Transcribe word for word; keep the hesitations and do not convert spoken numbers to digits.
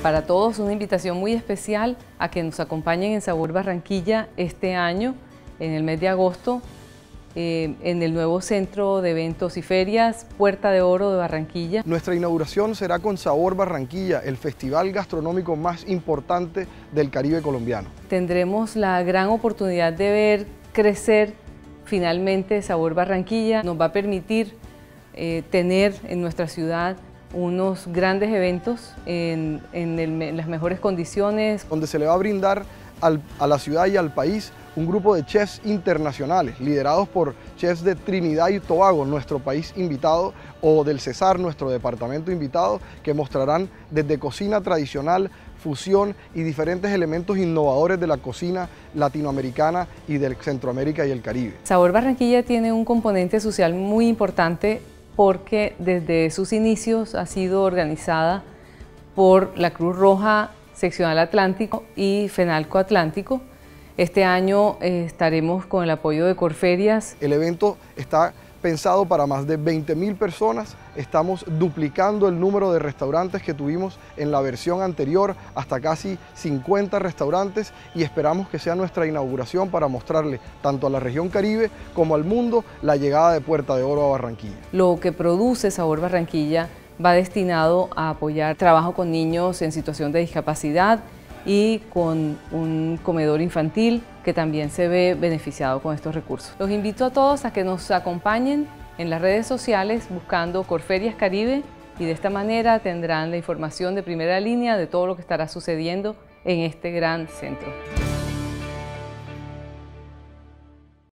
Para todos una invitación muy especial a que nos acompañen en Sabor Barranquilla este año, en el mes de agosto, eh, en el nuevo Centro de Eventos y Ferias Puerta de Oro de Barranquilla. Nuestra inauguración será con Sabor Barranquilla, el festival gastronómico más importante del Caribe colombiano. Tendremos la gran oportunidad de ver crecer finalmente Sabor Barranquilla. Nos va a permitir eh, tener en nuestra ciudad unos grandes eventos en, en, el, en las mejores condiciones. Donde se le va a brindar al, a la ciudad y al país un grupo de chefs internacionales, liderados por chefs de Trinidad y Tobago, nuestro país invitado, o del Cesar, nuestro departamento invitado, que mostrarán desde cocina tradicional, fusión y diferentes elementos innovadores de la cocina latinoamericana y del Centroamérica y el Caribe. Sabor Barranquilla tiene un componente social muy importante porque desde sus inicios ha sido organizada por la Cruz Roja Seccional Atlántico y Fenalco Atlántico. Este año eh, estaremos con el apoyo de Corferias. El evento está pensado para más de veinte mil personas. Estamos duplicando el número de restaurantes que tuvimos en la versión anterior, hasta casi cincuenta restaurantes, y esperamos que sea nuestra inauguración para mostrarle tanto a la región Caribe como al mundo la llegada de Puerta de Oro a Barranquilla. Lo que produce Sabor Barranquilla va destinado a apoyar trabajo con niños en situación de discapacidad y con un comedor infantil que también se ve beneficiado con estos recursos. Los invito a todos a que nos acompañen en las redes sociales buscando Corferias Caribe, y de esta manera tendrán la información de primera línea de todo lo que estará sucediendo en este gran centro.